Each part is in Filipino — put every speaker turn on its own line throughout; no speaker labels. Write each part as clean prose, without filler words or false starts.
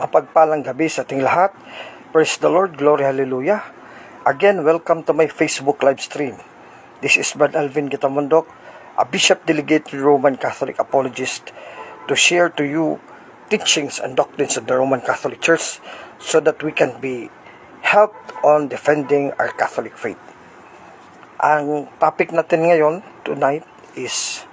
Mapagpalang gabi sa ating lahat. Praise the Lord, glory, hallelujah. Again, welcome to my Facebook live stream. This is Brad Alvin Gitamundok, a Bishop Delegate Roman Catholic Apologist, to share to you teachings and doctrines of the Roman Catholic Church so that we can be helped on defending our Catholic faith. Ang topic natin ngayon, tonight, is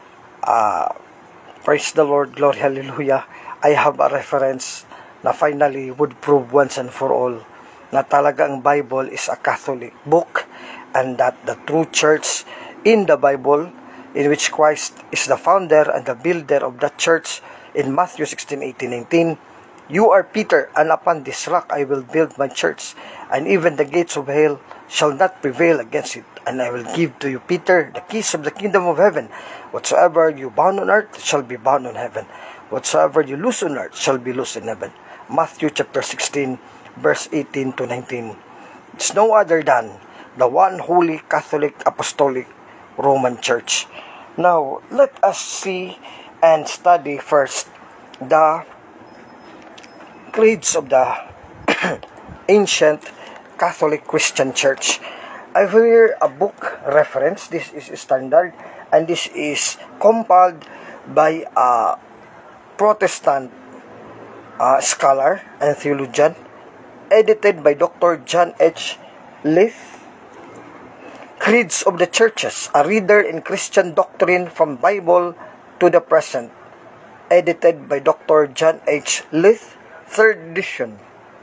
praise the Lord, glory, hallelujah. I have a reference na finally would prove once and for all na talaga ang Bible is a Catholic book and that the true church in the Bible, in which Christ is the founder and the builder of that church, in Matthew 16:18-19, "You are Peter, and upon this rock I will build my church, and even the gates of hell shall not prevail against it. And I will give to you, Peter, the keys of the kingdom of heaven. Whatsoever you bound on earth shall be bound on heaven. Whatsoever you loose on earth shall be loosed in heaven." Matthew chapter 16, verse 18-19. It's no other than the one holy Catholic Apostolic Roman Church. Now, let us see and study first the creeds of the ancient Catholic Christian Church. I have here a book reference. This is standard, and this is compiled by a Protestant scholar and theologian, edited by Dr. John H. Leith. Creeds of the Churches, a reader in Christian doctrine from Bible to the present, edited by Dr. John H. Leith, 3rd edition.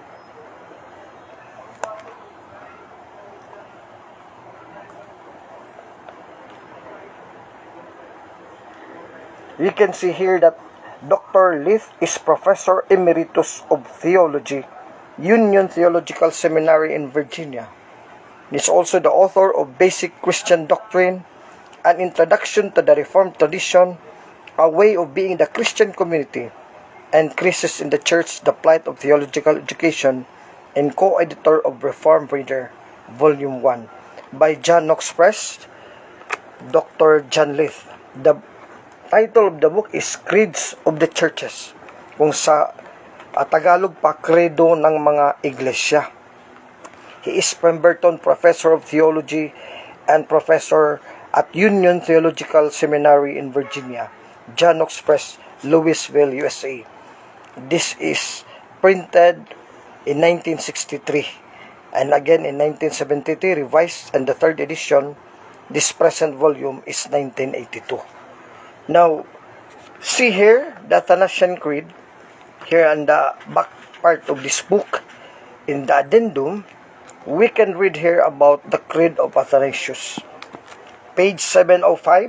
You can see here that Dr. Leith is Professor Emeritus of Theology, Union Theological Seminary in Virginia. He is also the author of Basic Christian Doctrine, An Introduction to the Reformed Tradition, A Way of Being the Christian Community, and Crisis in the Church, The Plight of Theological Education, and co-editor of Reformed Reader, Volume 1, by John Knox Press, Dr. John Leith. The title of the book is Creeds of the Churches, kung sa Tagalog pa, Credo ng mga Iglesia. He is Pemberton Professor of Theology and Professor at Union Theological Seminary in Virginia, John Knox Press, Louisville, USA. This is printed in 1963 and again in 1973, revised, and the 3rd edition, this present volume, is 1982. Now, see here, the Athanasian Creed, here on the back part of this book, in the addendum, we can read here about the Creed of Athanasius. Page 705,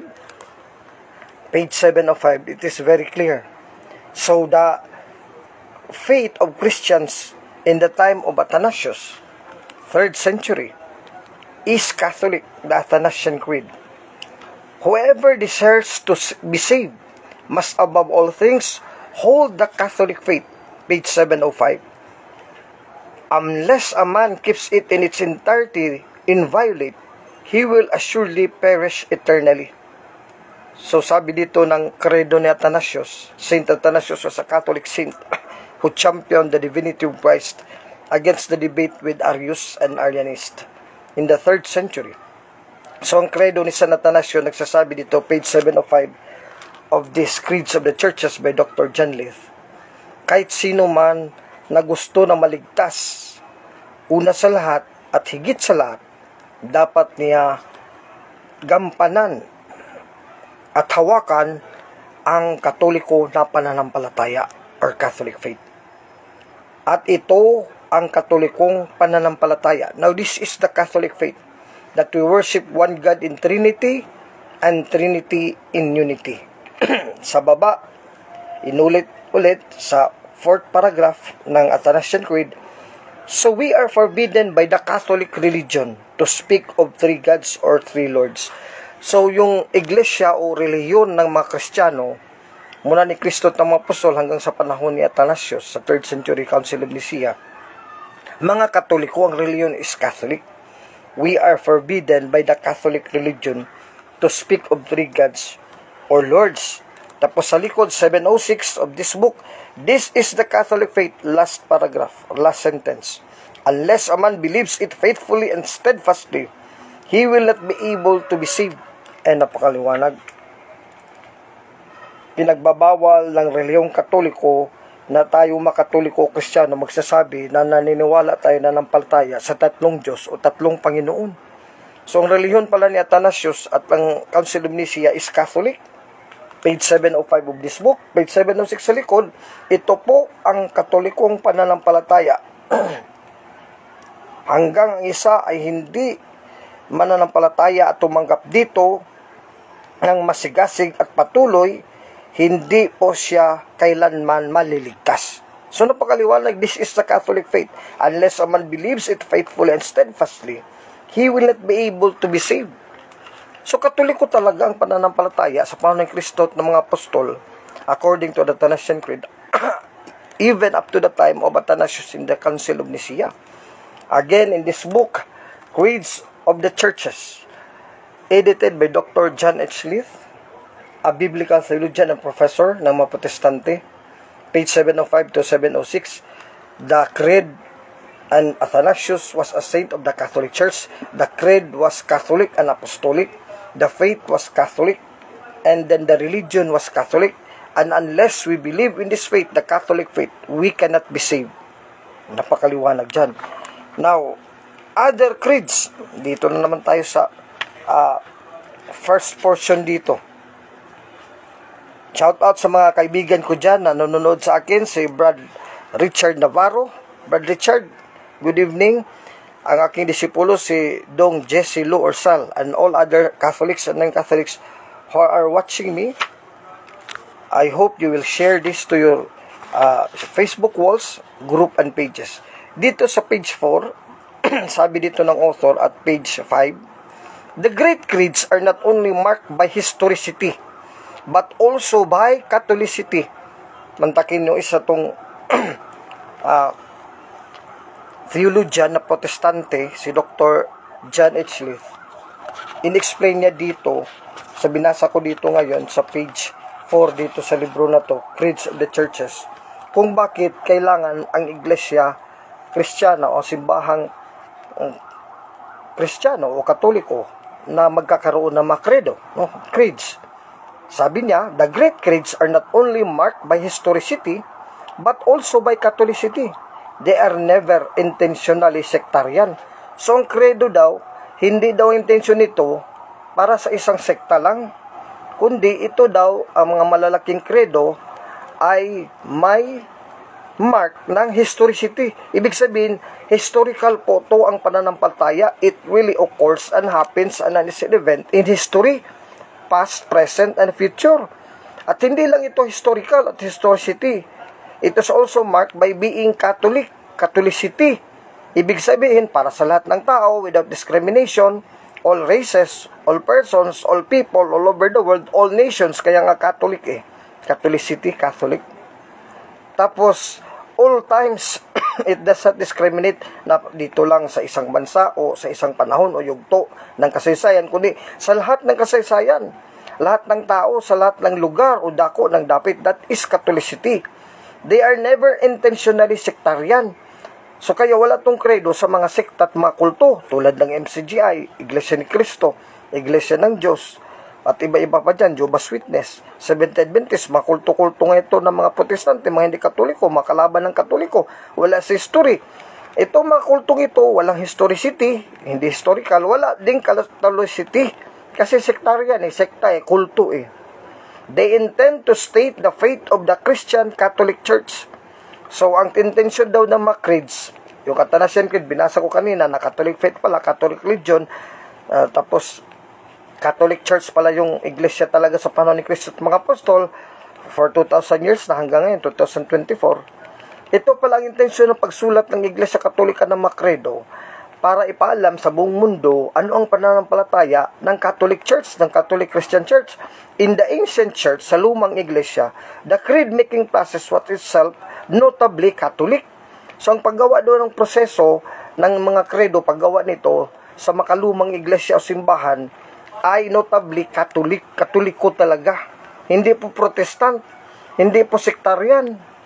it is very clear. So, the faith of Christians in the time of Athanasius, 3rd century, is Catholic, the Athanasian Creed. "Whoever desires to be saved must above all things hold the Catholic faith," page 705. "Unless a man keeps it in its entirety inviolate, he will assuredly perish eternally." So sabi dito ng credo ni Athanasius, Saint Athanasius was a Catholic saint who championed the divinity of Christ against the debate with Arius and Arianist in the 3rd century. So ang credo ni San Athanasio, nagsasabi dito, page 705 of this Creeds of the Churches by Dr. John Leith. Kahit sino man na gusto na maligtas, una sa lahat at higit sa lahat, dapat niya gampanan at hawakan ang Katoliko na pananampalataya or Catholic faith. At ito ang Katolikong pananampalataya. Now, this is the Catholic faith, that we worship one God in Trinity and Trinity in unity. Sa baba, inulit-ulit sa 4th paragraph ng Athanasian Creed, "So we are forbidden by the Catholic religion to speak of 3 gods or 3 lords." So yung iglesia o reliyon ng mga Kristiyano, mula ni Kristo at mga apostol hanggang sa panahon ni Athanasius sa 3rd century Council of Nicaea, mga Katoliko, ang reliyon is Catholic. We are forbidden by the Catholic religion to speak of 3 gods or lords. Tapos sa likod, 706 of this book, This is the Catholic faith, last paragraph, last sentence. Unless a man believes it faithfully and steadfastly, he will not be able to be saved. Napakaliwanag. Pinagbabawal ng relihiyong Katoliko na tayo makatoliko o Kristiyano magsasabi na naniniwala tayo na nampalataya sa tatlong Diyos o tatlong Panginoon. So, ang relihiyon pala ni Athanasius at ang Council of Nicaea is Catholic. Page 705 of this book. Page 706 sa likod, ito po ang Katolikong pananampalataya. Hanggang ang isa ay hindi mananampalataya at tumanggap dito ng masigasig at patuloy, hindi po siya kailanman maliligtas. So napakaliwanag, this is the Catholic faith. Unless a man believes it faithfully and steadfastly, he will not be able to be saved. So Katoliko talaga ang pananampalataya sa panahon ng Kristo at ng mga apostol, according to the Athanasian Creed, even up to the time of Athanasius in the Council of Nicaea. Again, in this book, Creeds of the Churches, edited by Dr. John H. Leith, a biblical theologian and professor ng mga Protestante, page 705 to 706, the Creed, and Athanasius was a saint of the Catholic Church. The Creed was Catholic and Apostolic. The faith was Catholic, and then the religion was Catholic. And unless we believe in this faith, the Catholic faith, we cannot be saved. Napakaliwanag dyan. Now, other creeds, dito na naman tayo sa first portion dito. Shout out sa mga kaibigan ko dyan na nanonood sa akin, si Brad Richard Navarro. Brad Richard, good evening. Ang aking disipulo si Dong Jesse Lu Orsal and all other Catholics and non-Catholics who are watching me. I hope you will share this to your Facebook walls, group and pages. Dito sa page 4, sabi dito ng author at page 5, the great creeds are not only marked by historicity, but also by Catholicity. Mantakin nyo isa tong theologian na Protestante, si Dr. John H. Leith. In-explain niya dito, sa binasa ko dito ngayon, sa page 4 dito sa libro na to, Creeds of the Churches, kung bakit kailangan ang iglesia Kristiyana o simbahang Kristiyano o Katoliko na magkakaroon ng mga credo, no? Creeds. Sabi niya, the great creeds are not only marked by historicity, but also by Catholicity. They are never intentionally sectarian. So, ang credo daw, hindi daw intention nito para sa isang sekta lang, kundi ito daw, ang mga malalaking credo, ay may mark ng historicity. Ibig sabihin, historical po to ang pananampalataya. It really occurs and happens and is an event in history, past, present, and future. At hindi lang ito historical at historicity. It is also marked by being Catholic, Catholicity. Ibig sabihin, para sa lahat ng tao, without discrimination, all races, all persons, all people, all over the world, all nations, kaya nga Catholic Catholicity, Catholic. Tapos, all times, it does not discriminate na dito lang sa isang bansa o sa isang panahon o yugto ng kasaysayan, kundi sa lahat ng kasaysayan, lahat ng tao, sa lahat ng lugar o dako ng dapit. That is Catholicity. They are never intentionally sectarian. So kaya wala tong credo sa mga sekta at mga kulto tulad ng MCGI, Iglesia ni Cristo, Iglesia ng Diyos, at iba-iba pa dyan, Jehovah's Witness, Seventh-day Adventist, mga kulto-kulto nga ito ng mga Protestante, mga hindi Katoliko, mga kalaban ng Katoliko, wala sa history. Ito mga kultong ito, walang historicity, hindi historical, wala ding Catholicity, kasi sektarian sekta kulto They intend to state the faith of the Christian Catholic Church. So, ang intention daw ng mga creeds, yung Athanasian Creed, binasa ko kanina, na Catholic faith pala, Catholic religion, tapos Catholic Church pala yung iglesia talaga sa panahon ni Kristo at mga apostol for 2,000 years na hanggang ngayon, 2024. Ito pala ang intensyon ng pagsulat ng Iglesia Katolika ng mga credo para ipaalam sa buong mundo ano ang pananampalataya ng Catholic Church, ng Catholic Christian Church. In the ancient church, sa lumang iglesia, the creed-making process was itself notably Catholic. So, ang paggawa doon ng proseso ng mga credo, paggawa nito sa makalumang iglesia o simbahan, ay notably Catholic, Katoliko talaga. Hindi po Protestant, hindi po sektarian.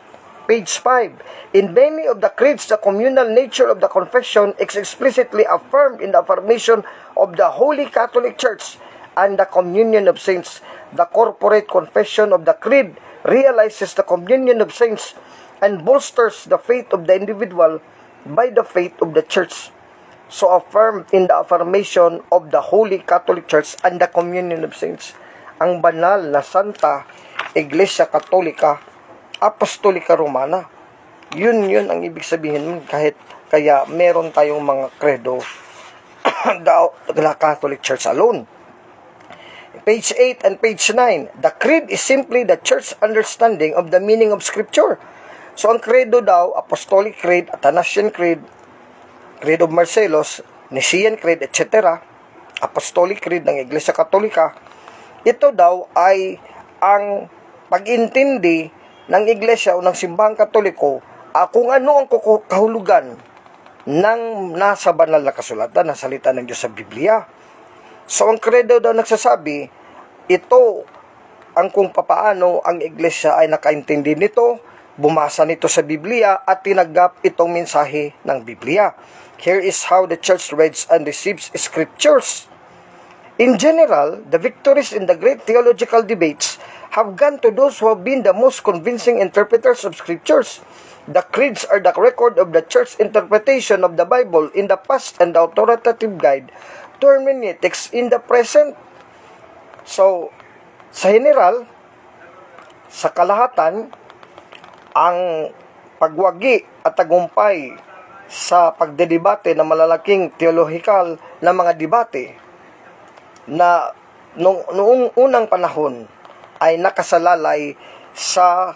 Page 5. In many of the creeds, the communal nature of the confession is explicitly affirmed in the affirmation of the Holy Catholic Church and the communion of saints. The corporate confession of the creed realizes the communion of saints and bolsters the faith of the individual by the faith of the Church. So affirmed in the affirmation of the Holy Catholic Church and the communion of saints. Ang banal na Santa Iglesia Katolika Apostolika Romana. Yun ang ibig sabihin kahit kaya meron tayong mga credo the Catholic Church alone. Page 8 and page 9. The creed is simply the church understanding of the meaning of Scripture. So ang credo daw, Apostolic Creed, Athanasian Creed, Creed of Marcellus, Nicene Creed, etc. Apostolic Creed ng Iglesia Katolika. Ito daw ay ang pag-intindi ng Iglesia o ng Simbahang Katoliko kung ano ang kahulugan ng nasa banal na kasulatan na salita ng Diyos sa Biblia. So ang credo daw nagsasabi, ito ang kung papaano ang Iglesia ay nakaintindi nito, bumasa nito sa Biblia at tinagap itong mensahe ng Biblia. Here is how the Church reads and receives Scriptures. In general, the victories in the great theological debates have gone to those who have been the most convincing interpreters of Scriptures. The creeds are the record of the Church's interpretation of the Bible in the past and the authoritative guide to hermeneutics in the present. So, sa general, sa kalahatan, ang pagwagi at tagumpay sa pagdedebate ng malalaking theological na mga debate na noong unang panahon ay nakasalalay sa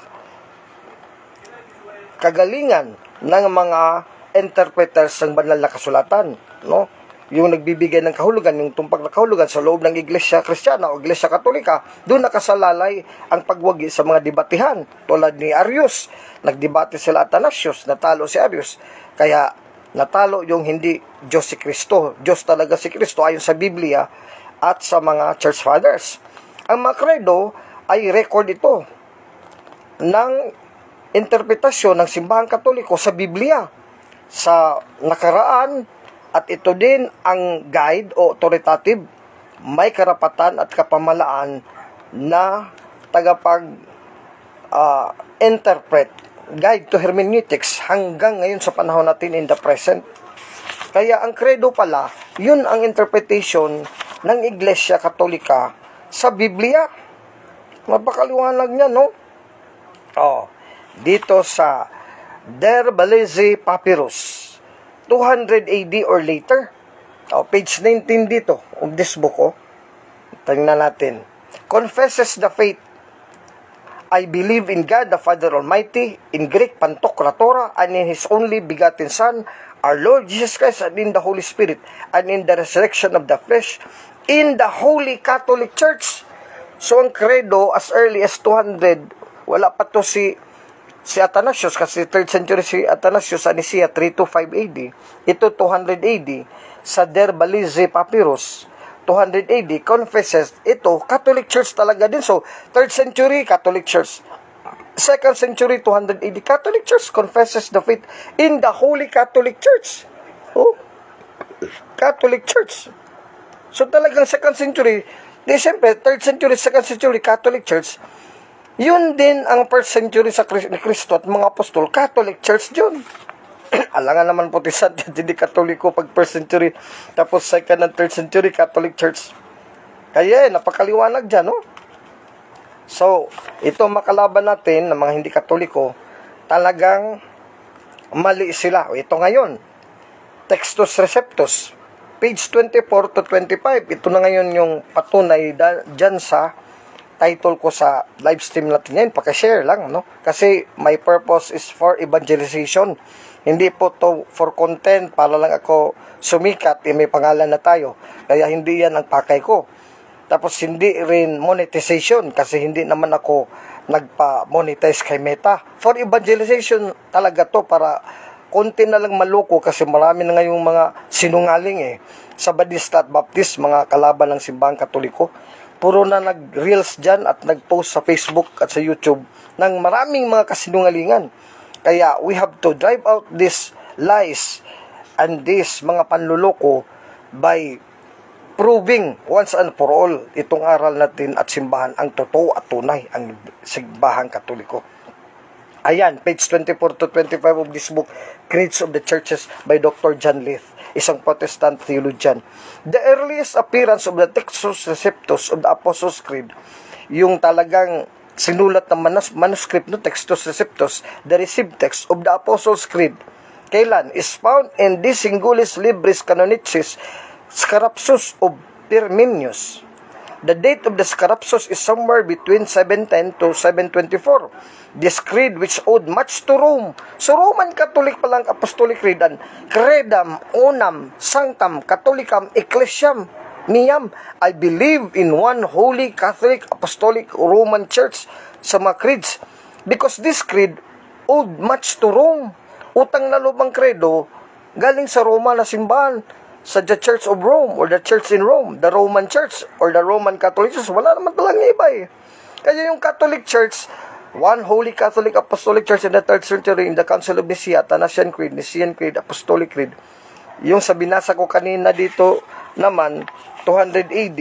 kagalingan ng mga interpreters ng banal na kasulatan, no? Yung nagbibigay ng kahulugan, yung tumpak na kahulugan sa loob ng Iglesia Kristiyana o Iglesia Katolika, doon nakasalalay ang pagwagi sa mga debatihan. Tulad ni Arius, nagdebate sila Athanasius, natalo si Arius. Kaya natalo yung hindi Diyos si Kristo. Diyos talaga si Kristo ayon sa Biblia at sa mga Church Fathers. Ang mga credo ay record ito ng interpretasyon ng Simbahang Katoliko sa Biblia sa nakaraan, at ito din ang guide o authoritative, may karapatan at kapamalaan na tagapag-interpret, guide to hermeneutics hanggang ngayon sa panahon natin in the present. Kaya ang credo pala, yun ang interpretation ng Iglesia Katolika sa Biblia. Mapakaliwanag niya, no? Dito sa Der Belize Papyrus, 200 AD or later. Page 19 dito of this book. Tingnan natin. Confesses the faith. I believe in God the Father Almighty, in Greek Pantokratora, and in His only begotten Son, our Lord Jesus Christ, and in the Holy Spirit, and in the resurrection of the flesh, in the Holy Catholic Church. So ang credo as early as 200, wala pa to si Athanasius, kasi 3rd century si Athanasius sa Nicaea, 325 AD. Ito 200 AD sa Der Belize Papyrus, 200 AD confesses ito Catholic Church talaga din. So 3rd century Catholic Church, 2nd century 200 AD Catholic Church confesses the faith in the Holy Catholic Church. Catholic Church. So talagang 2nd century, siyempre 3rd century, 2nd century Catholic Church, yun din ang 1st century sa ni Kristo at mga apostol, Catholic Church yun. Alangan naman Protestant, hindi Katoliko pag 1st century, tapos 2nd and 3rd century Catholic Church. Kaya napakaliwanag dyan, no? So, ito makalaban natin ng mga hindi Katoliko, talagang mali sila. Ito ngayon, Textus Receptus, page 24 to 25. Ito na ngayon yung patunay dyan sa title ko sa live stream natin yan. Pakishare lang, no? Kasi my purpose is for evangelization. Hindi po to for content para lang ako sumikat. May pangalan na tayo. Kaya hindi yan ang pakay ko. Tapos hindi rin monetization kasi hindi naman ako nagpa-monetize kay Meta. For evangelization talaga to, para konti na lang maloko kasi marami na ngayong mga sinungaling sa Badista at Baptist, mga kalaban ng Simbahang Katoliko. Puro na nag-reels dyan at nag-post sa Facebook at sa YouTube ng maraming mga kasinungalingan. Kaya we have to drive out these lies and these mga panluloko by proving once and for all itong aral natin at simbahan ang totoo at tunay, ang simbahang Katoliko. Ayan, page 24 to 25 of this book, Creeds of the Churches by Dr. John Leith, isang Protestant theologian. The earliest appearance of the Textus Receptus of the Apostles' Creed, yung talagang sinulat ng manuscript no Textus Receptus, the received text of the Apostles' Creed, kailan? Is found in the Singulis Libris Canonicis Scarapsus of Pirminius. The date of the Scarapsus is somewhere between 710 to 724. This creed, which owed much to Rome, so Roman Catholic palang Apostolic Creed, and Credam Unam Sanctam Catholicam Ecclesiam Miam, I believe in one holy Catholic Apostolic Roman Church, sa mga creeds. Because this creed owed much to Rome. Utang na loob ang credo galing sa Roma na simbahan, sa the Church of Rome or the Church in Rome, the Roman Church or the Roman Catholic Church. Wala naman talagang iba eh. Kaya yung Catholic Church, one Holy Catholic Apostolic Church in the 3rd century in the Council of Nicaea, Athanasian Creed, Nicene Creed, Apostolic Creed. Yung sa binasa ko kanina dito naman, 200 AD,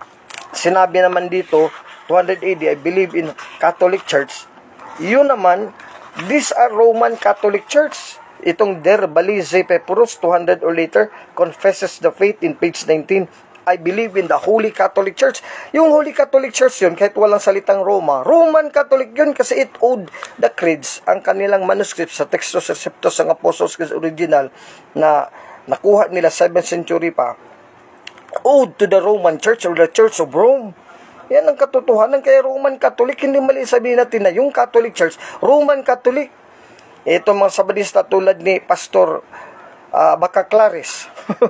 sinabi naman dito, 200 AD, I believe in Catholic Church. Yun naman, these are Roman Catholic Church. Itong Der Balize Pepurus, 200 or later, confesses the faith in page 19. I believe in the Holy Catholic Church. Yung Holy Catholic Church yun, kahit walang salitang Roma, Roman Catholic yun kasi it owed the creeds, ang kanilang manuscript sa Textus Receptus ng Apostles' Creed original na nakuha nila 7th century pa, owed to the Roman Church or the Church of Rome. Yan ang katotohanan. Kaya Roman Catholic, hindi mali sabihin natin na yung Catholic Church, Roman Catholic. Ito mga sabadista tulad ni Pastor Bacaclares.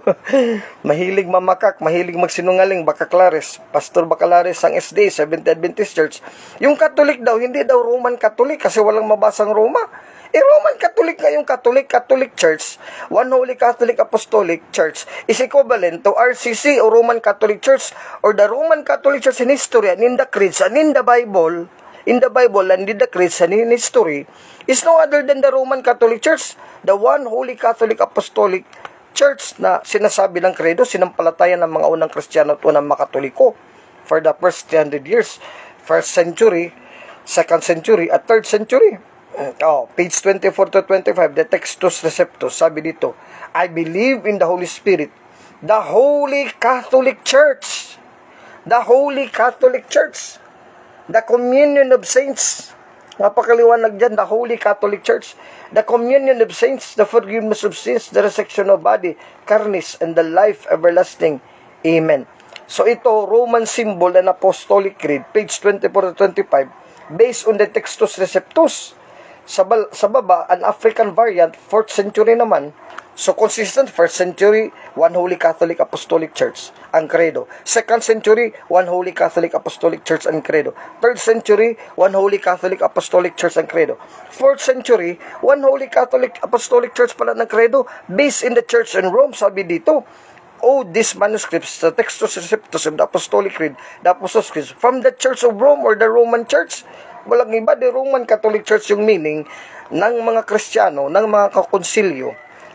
Mahilig mamakak, mahilig magsinungaling, Bacaclares. Pastor Bacaclares ang SDA, Seventh Adventist Church. Yung Catholic daw, hindi daw Roman Catholic kasi walang mabasang Roma. Roman Catholic nga yung Catholic Church, One Holy Catholic Apostolic Church, is equivalent to RCC o Roman Catholic Church or the Roman Catholic Church in history and in the creeds and in the Bible and in the creeds and in history is no other than the Roman Catholic Church, the One Holy Catholic Apostolic Church na sinasabi ng credo, sinampalatayan ng mga unang Kristiyano at unang mga Katoliko for the first 300 years, 1st century, 2nd century, at 3rd century. Page 24 to 25, the Textus Receptus, sabi dito, I believe in the Holy Spirit, the Holy Catholic Church, the Holy Catholic Church, the communion of saints. Napakaliwanag dyan, the Holy Catholic Church, the communion of saints, the forgiveness of sins, the resurrection of body, carnis, and the life everlasting. Amen. So ito, Roman symbol and Apostolic Creed, page 24 to 25, based on the Textus Receptus. Sa baba, an African variant, 4th century naman. So consistent, 1st century, One Holy Catholic Apostolic Church, ang credo. 2nd century, One Holy Catholic Apostolic Church, ang credo. 3rd century, One Holy Catholic Apostolic Church, ang credo. 4th century, One Holy Catholic Apostolic Church pala ng credo, based in the Church in Rome, sabi dito. These manuscripts, the Textus Receptus of the Apostolic Creed, the Apostles' Creed, from the Church of Rome or the Roman Church. Walang iba, the Roman Catholic Church yung meaning ng mga Kristiyano, ng mga kakonsilyo,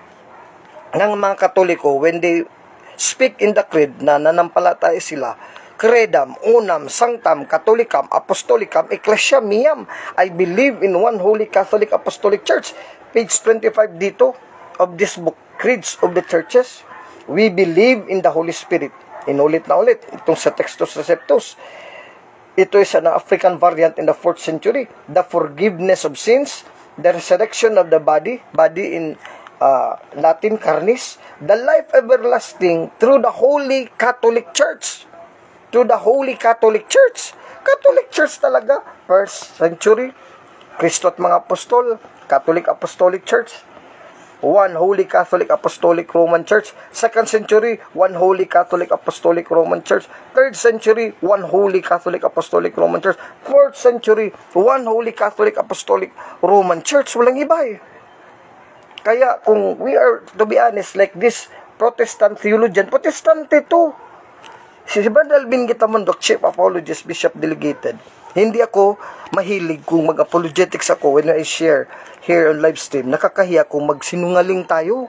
ng mga Katoliko, when they speak in the creed na nanampalataya sila, Credam, Unam, Sanctam, Catholicam, Apostolicam, Ecclesiam Miam, I believe in one Holy Catholic Apostolic Church. Page 25 dito of this book, Creeds of the Churches. We believe in the Holy Spirit. Inulit na ulit, itong sa Textus Receptus. Ito is an African variant in the 4th century. The forgiveness of sins, the resurrection of the body in Latin carnis, the life everlasting through the Holy Catholic Church. Through the Holy Catholic Church. Catholic Church talaga. 1st century, Kristo at mga apostol, Catholic Apostolic Church. One Holy Catholic Apostolic Roman Church. 2nd century, One Holy Catholic Apostolic Roman Church. 3rd century, One Holy Catholic Apostolic Roman Church. 4th century, One Holy Catholic Apostolic Roman Church. Walang iba eh. Kaya kung we are, to be honest, like this Protestant theologian, Protestante to. Si Brother Alvin Gitamondok, Chief Apologist, Bishop Delegated, Hindi ako mahilig kung mag-apologetics ako when I share here on live stream. Nakakahiya kung magsinungaling tayo.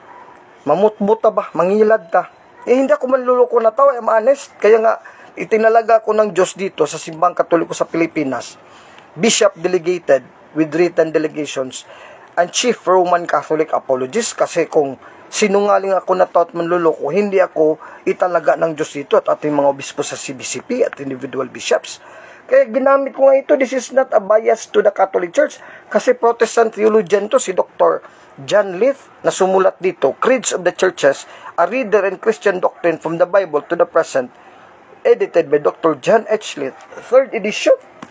Mamutbuta ba? Mangilad ta. Hindi ako manluloko na tao. I'm honest. Kaya nga, itinalaga ko ng Diyos dito sa Simbang Katoliko sa Pilipinas. Bishop delegated with written delegations and Chief Roman Catholic Apologist. Kasi kung sinungaling ako na tao at manluloko, hindi ako italaga ng Diyos dito at ating mga obispo sa CBCP at individual bishops. Kaya ginamit ko nga ito. This is not a bias to the Catholic Church. Kasi Protestant theologian to, si Dr. John Leith, na sumulat dito, Creeds of the Churches, a Reader and Christian Doctrine from the Bible to the Present, edited by Dr. John H. Leith, 3rd edition.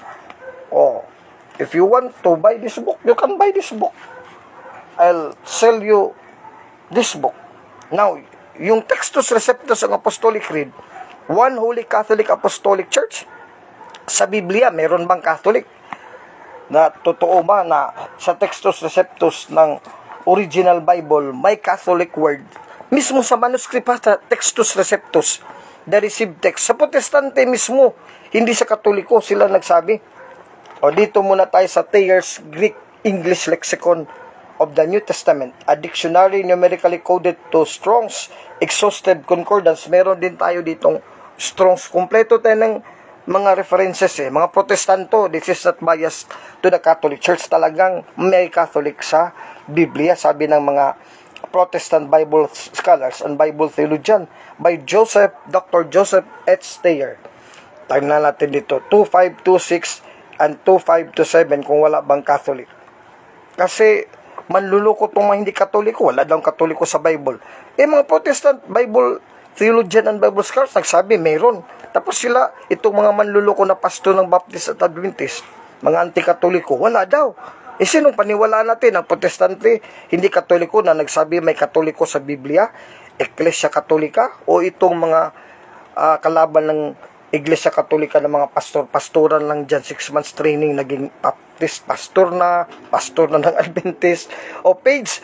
Oh, if you want to buy this book, you can buy this book. I'll sell you this book. Now, yung Textus Receptus ng Apostolic Creed, one Holy Catholic Apostolic Church, sa Biblia, meron bang Catholic? Na totoo ba na sa Textus Receptus ng original Bible, may Catholic word? Mismo sa manuscript sa Textus Receptus, the received text. Sa Protestante mismo, hindi sa Katoliko, sila nagsabi. O dito muna tayo sa Thayer's Greek English Lexicon of the New Testament, a dictionary numerically coded to Strong's Exhaustive Concordance. Meron din tayo ditong Strong's. Kompleto tayo ng mga references mga Protestanto. This is not biased to the Catholic Church. Talagang may Catholic sa Biblia, sabi ng mga Protestant Bible scholars and Bible theologian by Dr. Joseph H. Thayer. Tignan natin dito, 2526 and 2527 kung wala bang Catholic. Kasi manluloko itong mga hindi Katoliko. Wala daw Katoliko sa Bible. Mga Protestant Bible theologian and Bible scholars nagsabi, mayroon. Tapos sila, itong mga manluloko na pastor ng Baptist at Adventist, mga anti-Katoliko, wala daw. Sinong paniwalaan natin? Ang Protestante, hindi Katoliko na nagsabi may Katoliko sa Biblia, Iglesia Katolika, o itong mga kalaban ng Iglesia Katolika ng mga pastoran lang dyan, 6 months training, naging Baptist pastor na ng Adventist. O page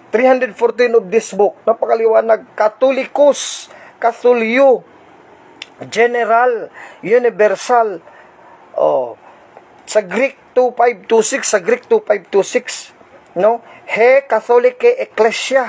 314 of this book, napakaliwanag, Catholicus, Catholio, General, Universal. Sa Greek 2526, sa Greek 2526, no? He Catholike Ecclesia.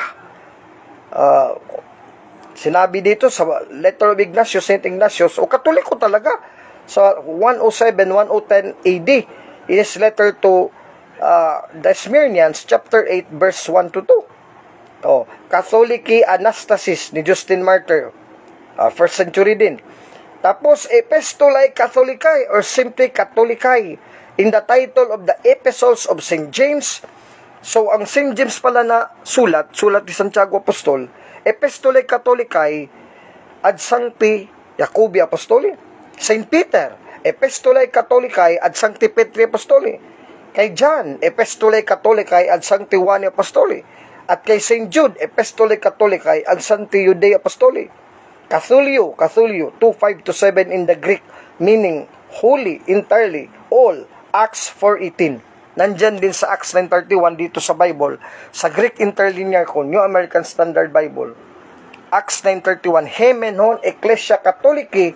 Sinabi dito sa letter of Ignatius, Saint Ignatius, o Katoliko talaga, sa 107-110 AD, in his letter to the Smyrnians, chapter 8, verse 1 to 2. Catholiki Anastasis ni Justin Martyr, 1st century din. Tapos, Epistolae Catholicae or simply Catholicae in the title of the Epistles of St. James. So, ang St. James pala na sulat ni Santiago Apostol, Epistolae Catholicae ad Sancti Jacobi Apostoli. St. Peter, Epistolae Catholicae ad Sancti Petri Apostoli. Kay John, Epistolae Catholicae ad Sancti Juani Apostoli. At kay St. Jude, Epistolae Catholicae ad Sancti Judei Apostoli. Catholio, 2527 in the Greek, meaning holy, entirely, all, Acts 4:18. Nandyan din sa Acts 9:31 dito sa Bible, sa Greek Interlinear ko, New American Standard Bible, Acts 9:31, Hemenon Ecclesia Catholici,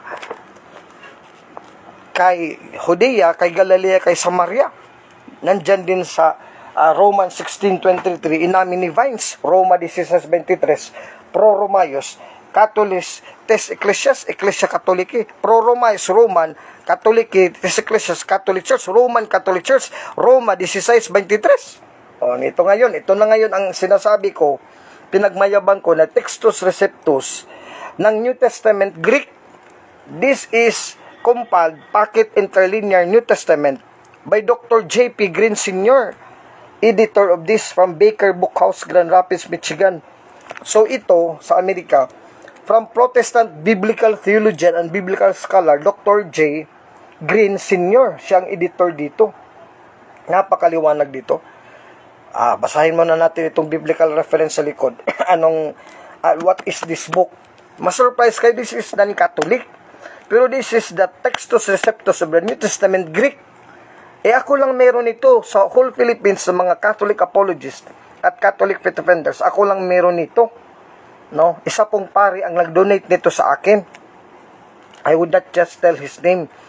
kay Judea, kay Galilea, kay Samaria. Nandyan din sa Romans 16:23, Inamini Vines, Roma 16:23, Pro Romayos, Catholis, Tes Ecclesias, Ecclesia Catholici, Pro Romayos, Roman, Catholici, Tes Ecclesias, Catholic Church, Roman Catholic Church, Roma 16:23. Ito na ngayon ang sinasabi ko, pinagmayabang ko na Textus Receptus ng New Testament Greek. This is compiled Packet Interlinear New Testament by Dr. J.P. Green Sr., editor of this from Baker Book House, Grand Rapids, Michigan. So ito, sa Amerika, from Protestant Biblical Theologian and Biblical Scholar, Dr. J. Green Sr., siyang editor dito. Napakaliwanag dito. Basahin muna natin itong biblical reference sa likod. What is this book? Masurprise kayo, this is non-Catholic. Pero this is the Textus Receptus of the New Testament Greek. Ako lang meron ito sa whole Philippines, sa mga Catholic apologists at Catholic defenders. Ako lang meron ito. No? Isa pong pari ang nag-donate nito sa akin. I would not just tell his name.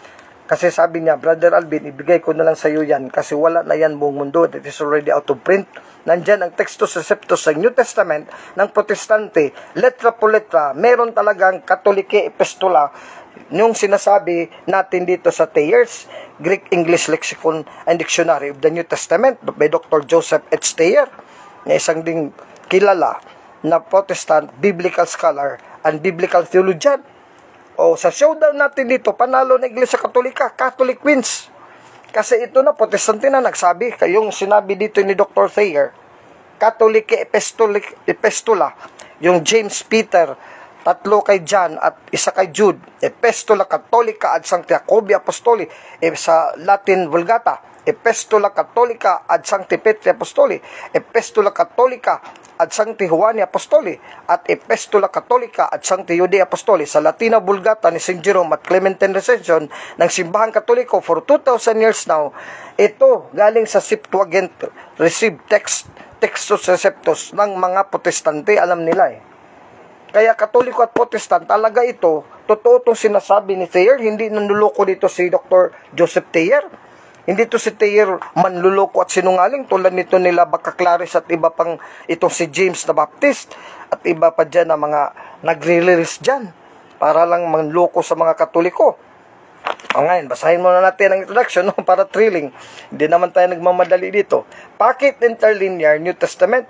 Kasi sabi niya, Brother Alvin, ibigay ko na lang sa iyo yan kasi wala na yan buong mundo. That is already out of print. Nandyan ang Textus Receptus sa New Testament ng Protestante. Letra po letra, meron talagang Katolike Epistula yung sinasabi natin dito sa Thayer's Greek English Lexicon and Dictionary of the New Testament by Dr. Joseph H. Thayer, na isang ding kilala na Protestant biblical scholar and biblical theologian. O sa showdown natin dito, panalo na Iglesia Katolika, Catholic wins. Kasi ito na, Protestante na nagsabi. Kayong sinabi dito ni Dr. Thayer, Catholic Epistula, yung James Peter, 3 kay John at 1 kay Jude, Epistula Catholica ad Sancti Jacobi Apostoli, sa Latin Vulgata, Epistula Catholica ad Sancti Petri Apostoli, Epistula Catholica ad Sancti Juani Apostoli, at Epistula Catholica ad Sancti Judei Apostoli sa Latina Vulgata ni St. Jerome at Clementine Recension ng Simbahang Katoliko for 2,000 years now. Ito galing sa Septuagint received Textus Receptus ng mga Protestante, alam nila Kaya Katoliko at Protestant, talaga ito, totoo itong sinasabi ni Thayer, hindi nanluloko dito si Dr. Joseph Thayer. Hindi to si Thayer manluloko at sinungaling tulad nito nila Bacaclaris at iba pang itong si James na Baptist at iba pa dyan na mga nagre-release dyan para lang manloko sa mga Katoliko. Ngayon, basahin muna natin ang introduction para thrilling. Hindi naman tayo nagmamadali dito. Pocket Interlinear New Testament,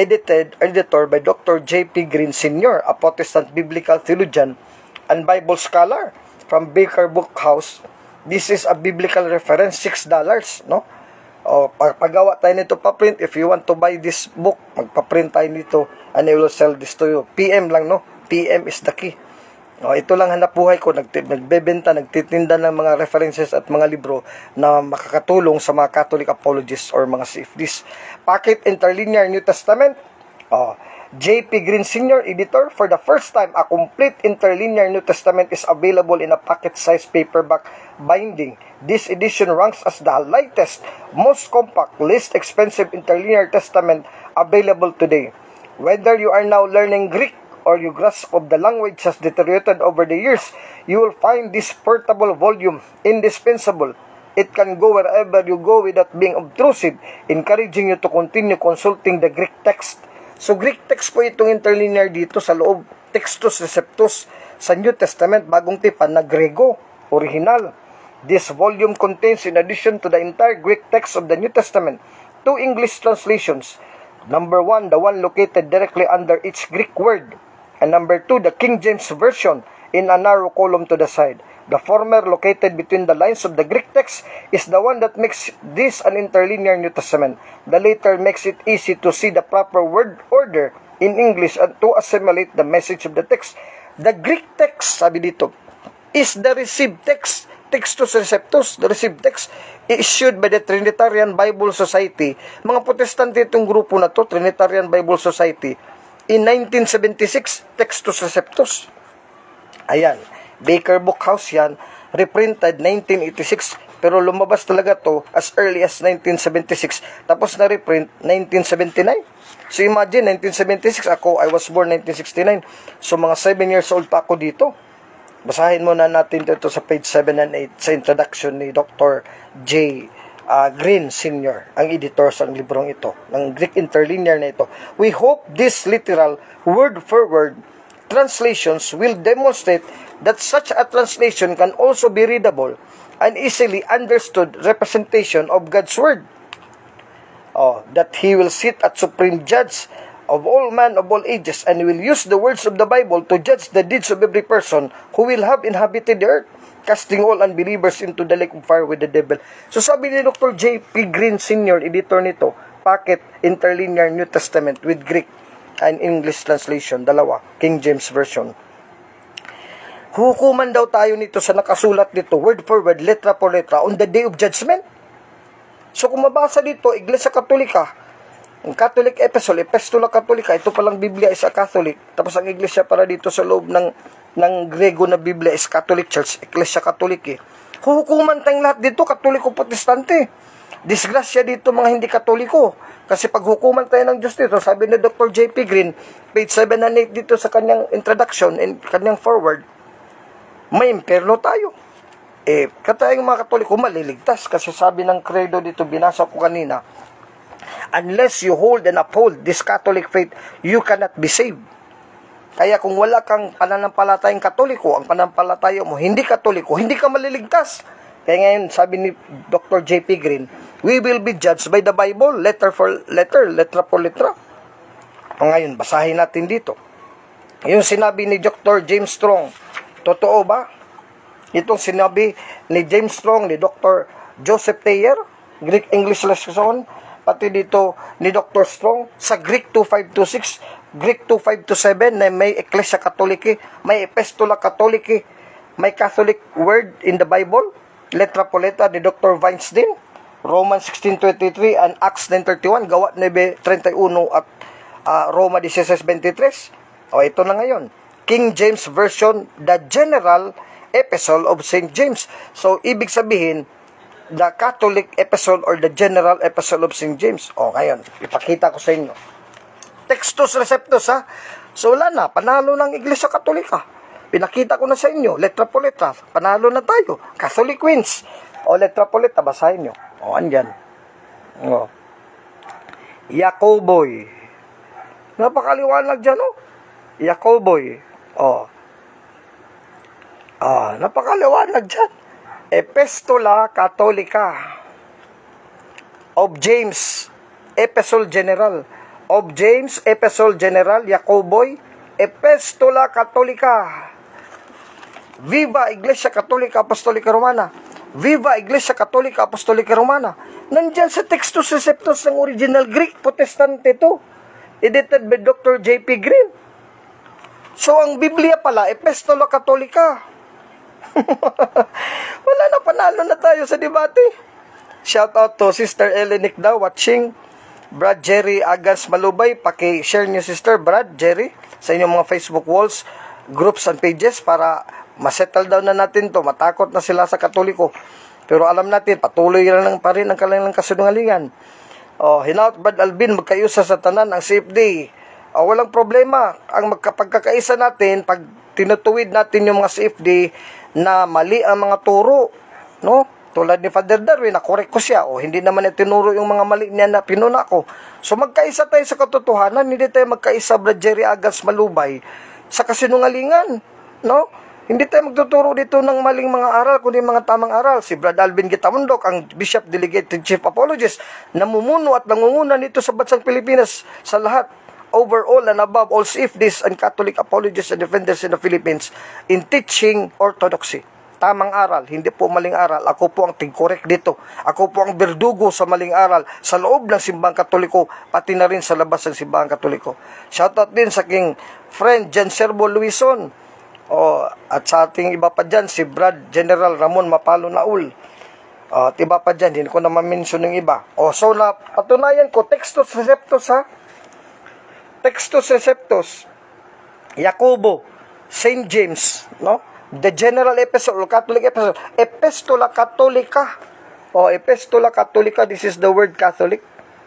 editor by Dr. J.P. Green Sr., a Protestant biblical theologian and Bible scholar from Baker Book House. This is a biblical reference, $6, no? O, paggawa tayo nito pa-print. If you want to buy this book, magpa-print tayo nito and I will sell this to you. PM lang, no? PM is the key. O, ito lang hanap buhay ko. Nagbebenta, nagtitinda ng mga references at mga libro na makakatulong sa mga Catholic apologists or mga CFDs. Pocket Interlinear New Testament. J.P. Green Sr., editor. For the first time, a complete interlinear New Testament is available in a pocket-sized paperback binding. This edition ranks as the lightest, most compact, least expensive interlinear testament available today. Whether you are now learning Greek or your grasp of the language has deteriorated over the years, you will find this portable volume indispensable. It can go wherever you go without being obtrusive, encouraging you to continue consulting the Greek text. So, Greek text po itong interlinear dito sa loob. Textus Receptus sa New Testament, bagong tipan na Grego, original. This volume contains, in addition to the entire Greek text of the New Testament, 2 English translations. Number 1, the one located directly under each Greek word. And number 2, the King James Version in a narrow column to the side. The former, located between the lines of the Greek text, is the one that makes this an interlinear New Testament. The latter makes it easy to see the proper word order in English and to assimilate the message of the text. The Greek text, sabi dito, is the received text, Textus Receptus, the received text, issued by the Trinitarian Bible Society. Mga Protestante itong grupo na to, Trinitarian Bible Society, in 1976, Textus Receptus. Ayan. Baker Book House yan, reprinted 1986, pero lumabas talaga to as early as 1976, tapos na-reprint 1979. So imagine, 1976, I was born 1969, so mga 7 years old pa ako dito. Basahin muna natin ito sa page 7 and 8 sa introduction ni Dr. J. Green Sr., ang editor sa librong ito, ng Greek Interlinear na ito. We hope this literal, word-for-word translations will demonstrate that such a translation can also be readable and easily understood representation of God's Word. That He will sit at supreme judge of all men of all ages and will use the words of the Bible to judge the deeds of every person who will have inhabited the earth, casting all unbelievers into the lake of fire with the devil. So sabi ni Dr. J.P. Green Sr., editor nito, Pocket Interlinear New Testament with Greek and English translation, dalawa, King James Version. Hukuman daw tayo nito sa nakasulat dito, word for word, letra por letra, on the day of judgment. So kung mabasa dito, Iglesia Katolika, ang Catholic Epistle, Epistula Catholica, ito palang Biblia is a Catholic, tapos ang Iglesia para dito sa loob ng Grego na Biblia is Catholic Church, Iglesia Katolika. Hukuman tayong lahat dito, Katoliko Protestante. Disgrasya dito mga hindi Katoliko. Kasi pag hukuman tayo ng Diyos dito, sabi ni Dr. J.P. Green, page 7 and 8 dito sa kanyang introduction and kanyang forward, may impyerno tayo. Katayang mga Katoliko maliligtas kasi sabi ng credo dito, binasa ko kanina, unless you hold and uphold this Catholic faith, you cannot be saved. Kaya kung wala kang pananampalatayang Katoliko, ang pananampalataya mo hindi Katoliko, hindi ka maliligtas. Kaya ngayon, sabi ni Dr. J.P. Green, we will be judged by the Bible, letter for letter, letra for letra. O ngayon, basahin natin dito. Yung sinabi ni Dr. James Strong, totoo ba? Itong sinabi ni James Strong, ni Dr. Joseph Thayer, Greek English Lexicon, pati dito ni Dr. Strong, sa Greek 2526, Greek 2527, na may Ecclesia Catholici, may Epistola Catholici, may Catholic word in the Bible, letra po letra ni Dr. Vines din, Romans 16:23 and Acts 9:31, Gawa 9:31 at Roma 16:23. O ito na ngayon, King James Version, the General Epistle of St. James. So, ibig sabihin, the Catholic Epistle or the General Epistle of St. James. O, ngayon, ipakita ko sa inyo. Textus Receptus, ha? So, wala na. Panalo ng Iglesia Katolika. Pinakita ko na sa inyo. Letra po letra. Panalo na tayo. Catholic wins. O, letra po letra. Basahin nyo. O, andyan. O. Yakoboy. Napakaliwanag dyan, o. Yakoboy. O. Napakaliwanag dyan. Epistola Catholica of James, Epistle General. Of James, Epistle General, Yakoboy, Epistola Catholica. Viva Iglesia Catholica Apostolica Romana. Viva Iglesia Catholica Apostolica Romana. Nandyan sa Textus Receptus ng original Greek, Protestante to. Edited by Dr. J.P. Green. So, ang Biblia pala, Epistola Catholica. Wala na, panalo na tayo sa debate. Shout out to Sister Elenic daw watching. Brad Jerry Agans Malubay, paki-share niyo Sister Brad Jerry sa inyong mga Facebook walls, groups and pages para masettle down na natin to. Matakot na sila sa Katoliko. Pero alam natin, patuloy lang pa rin ang kanilang kasinungalingan. Hinaut Brad Alvin, magkayusa sa tanan ang CFD. Walang problema. Ang pagkakaisa natin, pag tinutuwid natin yung mga CFD na mali ang mga turo, no? Tulad ni Father Darwin, nakorek ko siya, hindi naman tinuro yung mga mali niya na pinuna ko. So magkaisa tayo sa katotohanan, hindi tayo magkaisa, Brad Jerry Agas Malubay, sa kasinungalingan, no? Hindi tayo magtuturo dito ng maling mga aral, kundi mga tamang aral. Si Brad Alvin Gitamundok, ang Bishop Delegated Chief Apologist, namumuno at nangunguna nito sa bansang Pilipinas sa lahat, overall and above all CFDs and Catholic apologists and defenders in the Philippines in teaching orthodoxy. Tamang aral, hindi po maling aral. Ako po ang tig-correct dito. Ako po ang berdugo sa maling aral sa loob ng simbahang Katoliko, pati na rin sa labas ng simbahang Katoliko. Shoutout din sa aking friend Jan Serbo Luison. At sa ating iba pa dyan, si Brad General Ramon Mapalo Naul. At iba pa dyan, hindi ko na ma-mention ng iba. So na patunayan ko, Textus Receptus, ha? Textus Receptus, Jacobo, St. James, no? The General Epistle, Catholic Epistle, Epistola Catholica. Epistola Catholica, this is the word Catholic.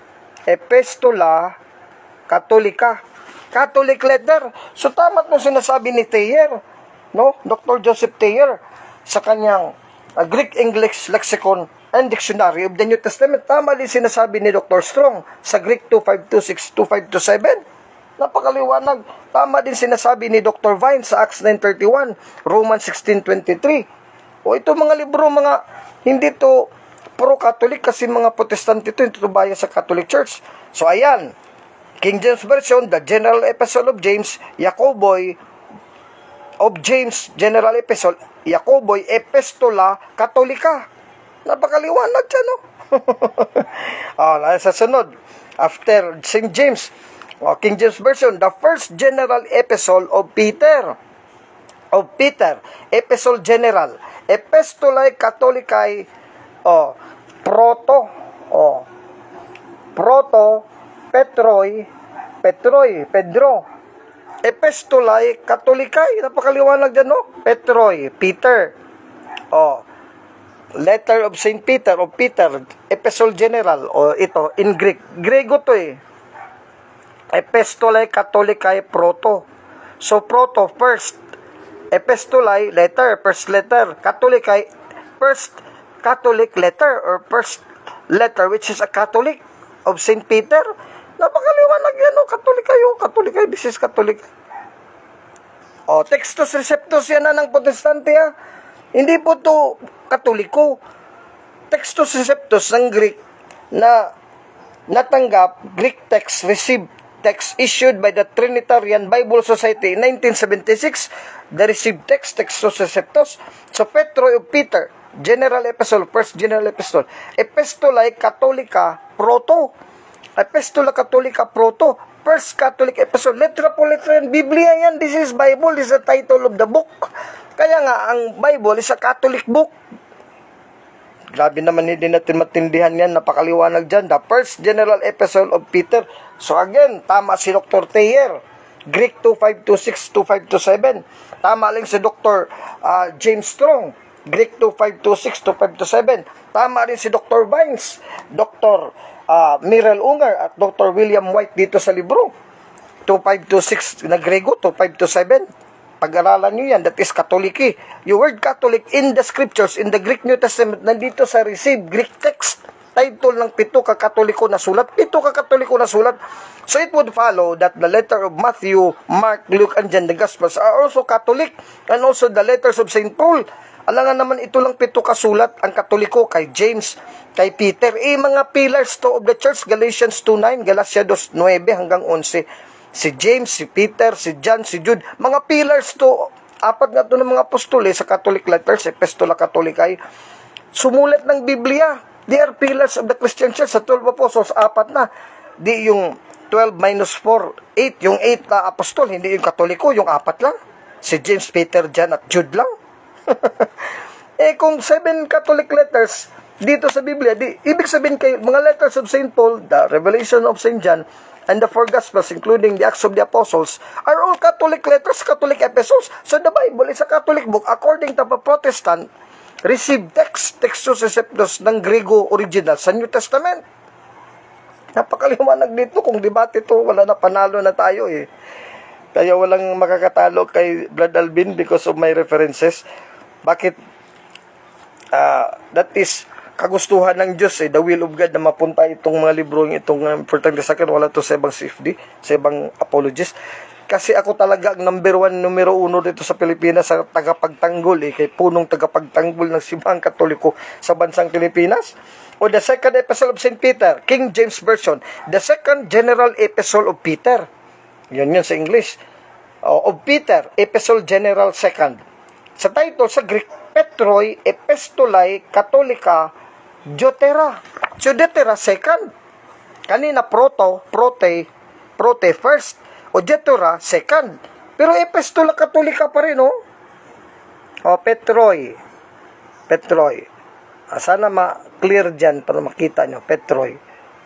Epistola Catholica. Catholic letter. So, tama nung sinasabi ni Thayer, no? Dr. Joseph Thayer, sa kanyang Greek English Lexicon and Dictionary of the New Testament. Tama din sinasabi ni Dr. Strong sa Greek 2526, 2527. Napakaliwanag. Tama din sinasabi ni Dr. Vines sa Acts 9:31, Romans 16:23. Ito mga libro, mga hindi to pro-Catholic kasi mga Protestante ito, hindi to bayan sa Catholic Church. So ayan, King James Version, the General Epistle of James, Yakoboy of James, General Epistle, Yakoboy, Epistola Catholica. Napakaliwanag dyan, no? Sa sunod, after St. James, King James Version, the first general epistle of Peter. Epistle General. Epistolae Catholicae, Proto, Pedro. Epistolae Catholicae, napakaliwanag dyan, no? Peter. Letter of St. Peter, Epistle General, ito, in Greek. Grego to Epistolae Catholicae Proto. So, Proto, first. Epistolae, letter, first letter. Catholicae, first Catholic letter or first letter which is a Catholic of St. Peter. Napakaliwanag yan, Katolik kayo, this is Catholic. Textus Receptus yan na ng Protestante, Hindi po to Katoliko. Textus Receptus ng Greek na natanggap, Greek text, received text issued by the Trinitarian Bible Society in 1976. The received text, Textus Receptus. So, Petro of Peter, General Epistle, First General Epistle. Epistolae Catholica Proto. Epistola Catholica Proto. First Catholic Epistle. Letra po letra yan. Biblia yan. This is Bible. This is the title of the book. Kaya nga, ang Bible is a Catholic book. Grabe naman, hindi natin matindihan yan. Napakaliwanag dyan. The First General Epistle of Peter. So again, tama si Dr. Thayer. Greek 2526, 2527. Tama lang si Dr. James Strong. Greek 2526, 2527. Tama rin si Dr. Vines, Dr. Mirel Unger, at Dr. William White dito sa libro. 2526 na Grego, 2527. Pag-aralan nyo yan, that is Katoliki. Yung word Catholic in the scriptures, in the Greek New Testament, nandito sa received Greek text, title ng 7 kakatoliko na sulat. 7 kakatoliko na sulat. So it would follow that the letter of Matthew, Mark, Luke, and John, the Gospels are also Catholic, and also the letters of St. Paul. Alangan naman ito lang 7 kasulat, ang Katoliko, kay James, kay Peter. Mga pillars to of the church, Galatians 2:9, Galatia 2:9 hanggang 11. Si James, si Peter, si John, si Jude, mga pillars to, 4 nga to ng mga apostol sa Catholic letters, Epistola Catholicae. Sumulat ng Biblia. They are pillars of the Christian church. Sa 12 apostles, 4 na. Di yung 12 minus 4, 8. Yung 8 na apostol, hindi yung Katoliko, yung 4 lang. Si James, Peter, John, at Jude lang. Kung 7 Catholic letters dito sa Biblia, ibig sabihin kayo, mga letters of St. Paul, the Revelation of St. John, and the 4 Gospels, including the Acts of the Apostles, are all Catholic letters, Catholic epistles. So the Bible is a Catholic book according to the Protestant received text, Textus Receptus ng Grego original sa New Testament. Napakaliwanag dito. Kung debate ito, wala na, panalo na tayo Kaya walang makakatalo kay Brad Alvin because of my references. Bakit? That is kagustuhan ng Diyos, the will of God na mapunta itong mga libro, itong importante sa akin, wala to sa ibang CFD, sa ibang apologists. Kasi ako talaga ang number 1, numero 1 dito sa Pilipinas sa tagapagtanggol, kay punong tagapagtanggol ng Simbahang Katoliko sa bansang Pilipinas. O the second epistle of St. Peter, King James Version, the second general epistle of Peter. Yun sa English. Of Peter, epistle general second. Sa title sa Greek, Petroi Epistolae Catholica Deutera. So Deutera second. Kanina prote first. O Deutera second. Pero Epistola Catholica pa rin, Petroi. Sana ma-clear dyan para makita nyo. Petroi.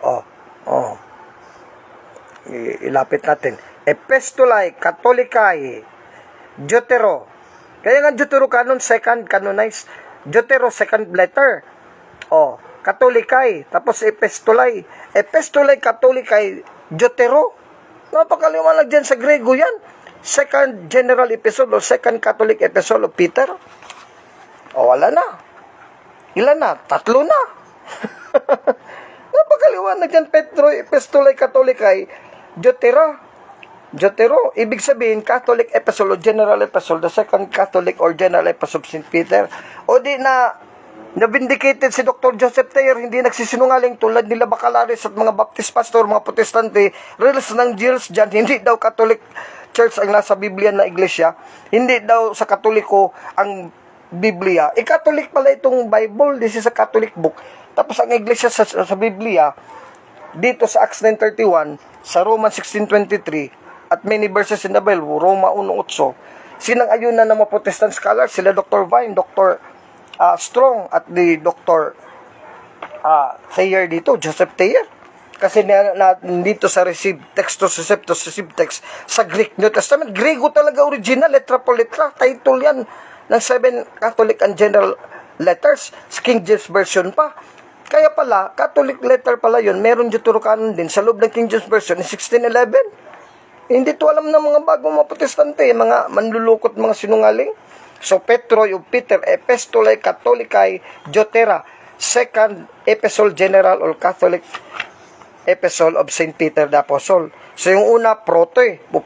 Ilapit natin. Epistolae Catholicae Deutero. Kaya nga Deutero canon, second canonized. Deutero second letter. Catholicae. Tapos Epistolae. Epistolae Catholicae Deutero. Napakaliwanag dyan sa Grego yan. Second general epistle o second Catholic epistle of Peter. Wala na. Ilan na? 3 na. Napakaliwanag dyan. Petroi Epistolae Catholicae Deutero, ibig sabihin, Catholic Epistle o General Epistle, the second Catholic or General Epistle of St. Peter. O di na-vindicated si Dr. Joseph Thayer, hindi nagsisinungaling tulad nila Bacalaris at mga Baptist pastor, mga Protestante, reels ng Jules dyan, hindi daw Catholic Church ang nasa Biblia na iglesia, hindi daw sa Katoliko ang Biblia. Catholic pala itong Bible, this is a Catholic book. Tapos ang iglesia sa Biblia, dito sa Acts 9:31, sa Romans 16:23, at many verses in the Bible, Roma 1:8, sinang-ayunan ng mga Protestant scholars, sila Dr. Vine, Dr. Strong, at the Dr. Thayer dito, Joseph Thayer. Kasi dito sa received Textus Receptus, received text, sa Greek New Testament, Grego talaga original, letra po letra, title yan ng 7 Catholic and General letters, sa King James Version pa. Kaya pala, Catholic letter pala yun, meron Deuterocanon din sa loob ng King James Version in 1611. Hindi to alam ng mga bagong mga Protestante, mga manlulukot, mga sinungaling. So Petro yung Peter, Epistolae Catholicae Jotera, second epistle general or Catholic epistle of St. Peter the Apostle. So yung una, proto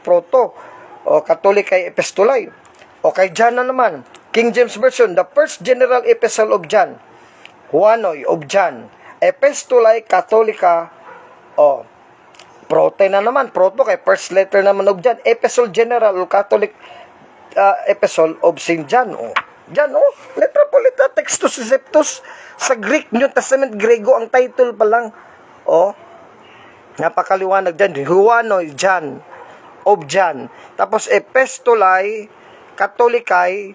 o Catholicae Epistolae. O kay John na naman, King James Version, the first general epistle of John, Juanoy of John, Epistolae Catholica, o proto na naman, proto kay first letter naman of John, epistle general o Catholic epistle of St. John. John, letra po letra, Textus Receptus, sa Greek, New Testament, Grego, ang title pa lang. Napakaliwanag dyan. Juanoy, John, of John. Tapos, Epistolae Catholicae,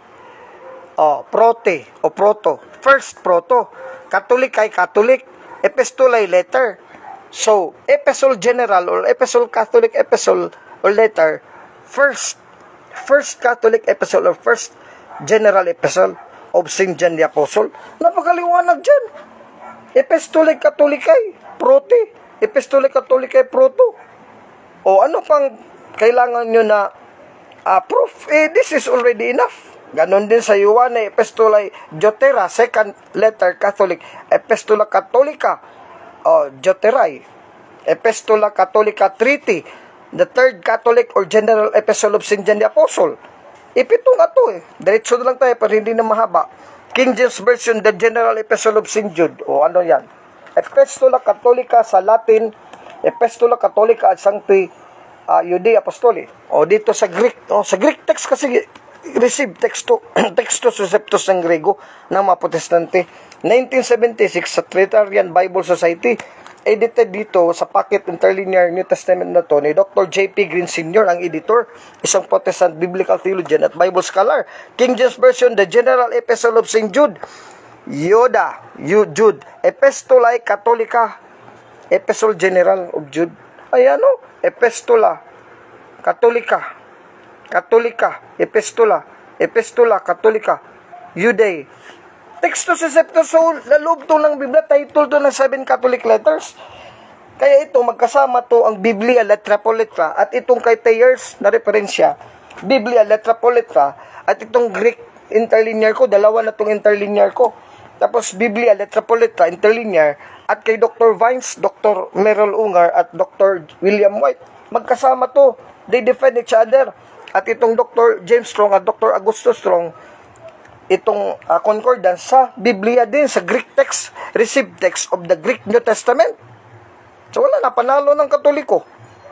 prote, o proto. First, proto. Catholicae, Catholic. Epistolae, letter. So, epistle general or epistle Catholic epistle or letter, first Catholic epistle or first general epistle of St. John the Apostle. Napakaliwanag dyan. Epistolae Catholicae, prote. Epistolae Catholicae, proto. O ano pang kailangan nyo na proof? This is already enough. Ganon din sa Ioane, Epistolae Jotera, second letter Catholic. Epistola Catholica, Joterae. Epistola Catholica Treaty, the third Catholic or general epistle of St. John the Apostle. Ipito nga to Diretso na lang tayo para hindi na mahaba. King James Version, the general epistle of St. Jude. O ano yan? Epistola Catholica sa Latin, Epistola Catholica at Sancti Judei Apostoli. O dito sa Greek. Sa Greek text kasi receive Textus Receptus ng Grego ng mga Protestante. 1976 sa Trinitarian Bible Society, edited dito sa Pocket Interlinear New Testament na to ni Dr. J.P. Green Sr., ang editor, isang Protestant Biblical Theologian at Bible Scholar. King James Version, the General Epistle of St. Jude, Jude, Epistolae Catholica, Epistle General of Jude. Ayan Epistola Catholica, Epistola Catholica, Judei. Textus Receptus, so laloob to ng Biblia, title to ng 7 Catholic letters. Kaya ito, magkasama to ang Biblia, letra po letra, at itong kay Thayers na referensya, Biblia, letra po letra, at itong Greek interlinear ko, dalawa na itong interlinear ko. Tapos Biblia, letra po letra, interlinear, at kay Dr. Vines, Dr. Merrill Ungar, at Dr. William White. Magkasama to, they defend each other. At itong Dr. James Strong at Dr. Augustus Strong, itong concordance sa Biblia din, sa Greek text, received text of the Greek New Testament. So wala na, panalo ng Katoliko.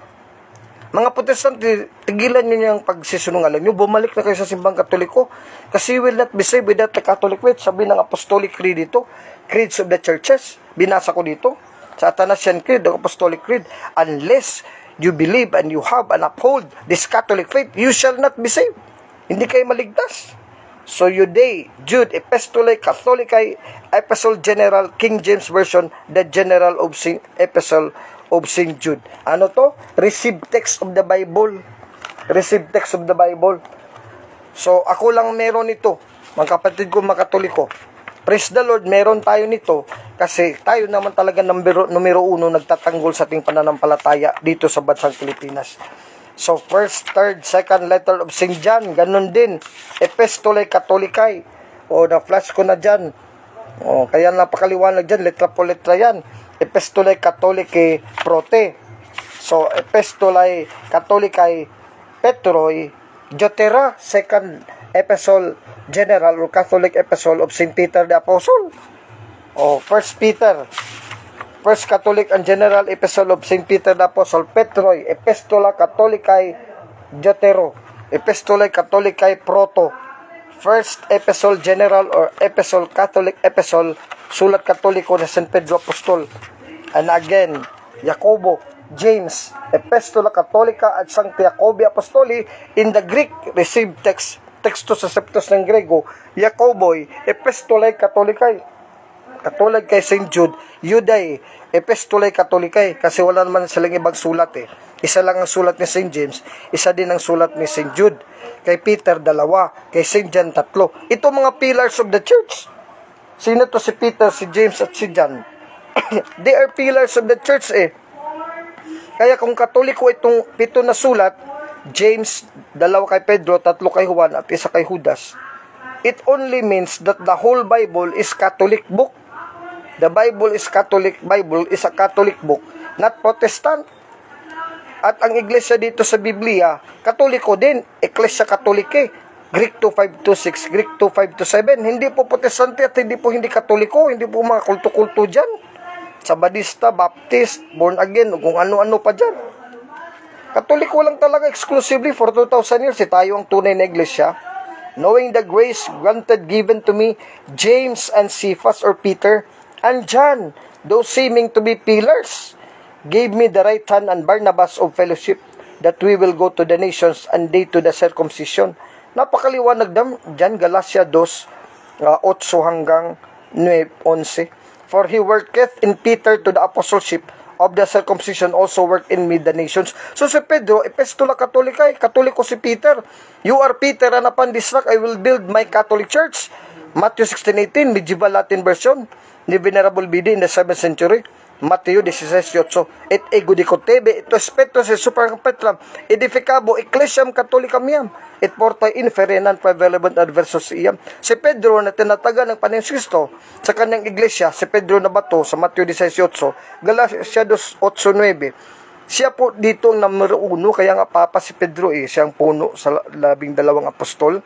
Mga Protestante, tigilan nyo yung pagsisunungalan nyo, bumalik na kayo sa simbang Katoliko, kasi you will not be saved without the Catholic faith. Sabi ng Apostolic Creed dito, Creeds of the Churches, binasa ko dito, sa Athanasian Creed, the Apostolic Creed, unless you believe and you have and uphold this Catholic faith, you shall not be saved. Hindi kayo maligtas. So, Judei, Jude, Epistolae Catholicae, Epistle General, King James Version, the General of Epistle of St. Jude. Ano to? Received text of the Bible. Received text of the Bible. So, ako lang meron ito. Mga kapatid ko, mga Katoliko. Praise the Lord, meron tayo nito. Kasi tayo naman talaga numero 1 nagtatanggol sa ating pananampalataya dito sa bansang Pilipinas. So, first, third, second letter of St. John, ganun din. Epistolae Catholicae. Na-flash ko na dyan. Kaya napakaliwanag dyan, letra po letra yan. Epistolae Catholicae prote. So, Epistolae Catholicae Petroi Jotera, second epistle general or Catholic epistle of St. Peter the Apostle. First Peter, First Catholic and General Epistle of St. Peter the Apostle, Petroi, Epistola Catholicae Jotero, Epistolae Catholicae Proto, First Epistle General or Epistle Catholic Epistle, Sulat Katoliko na St. Pedro Apostol. And again, Jacobo, James, Epistola Catholica at Sancti Jacobi Apostoli, in the Greek, received Textus Receptus ng Grego, Jacoboi, Epistolae Catholicae. Katulad kay St. Jude, Judei, Epistolae Catholicae, kasi wala naman silang ibang sulat Isa lang ang sulat ni St. James, isa din ang sulat ni St. Jude. Kay Peter, 2. Kay St. John, 3. Ito mga pillars of the church. Sino to si Peter, si James, at si John? They are pillars of the church Kaya kung Katoliko itong 7 na sulat, James, 2 kay Pedro, 3 kay Juan, at 1 kay Judas. it only means that the whole Bible is Catholic book. The Bible is Catholic. Bible is a Catholic book, not Protestant. At ang iglesia dito sa Biblia, Katoliko din, Ecclesia Catholicae, Greek 2526, Greek 2527. Hindi po Protestante at hindi Katoliko, hindi po mga kulto-kulto dyan. Sabadista, Baptist, Born Again, kung ano-ano pa dyan. Katoliko lang talaga exclusively for 2,000 years. Tayo ang tunay na iglesia. Knowing the grace granted given to me, James and Cephas or Peter and John, those seeming to be pillars, gave me the right hand and Barnabas of fellowship, that we will go to the nations and they to the circumcision. Napakaliwanag dyan, Galatia 2, 8 hanggang 11. For he worketh in Peter to the apostleship of the circumcision, also work in me the nations. So si Pedro, Epistola Catholica, Katoliko si Peter. You are Peter, and upon this rock I will build my Catholic Church. Matthew 16:18, medieval Latin version, ni Venerable Bede in the 7th century. Mateo 16:8, et ego dicotebe, et aspecto se super petram, edificabo ecclesiam catholicam iam, et porta inferenan prevalebant adversus iam. Si Pedro na tinataga ng Panginoong Kristo sa kanyang iglesia, si Pedro na bato sa Mateo 16:8, Galatia 2:8-9. Siya po dito ang numero 1, kaya nga Papa si Pedro siyang puno sa 12 apostol.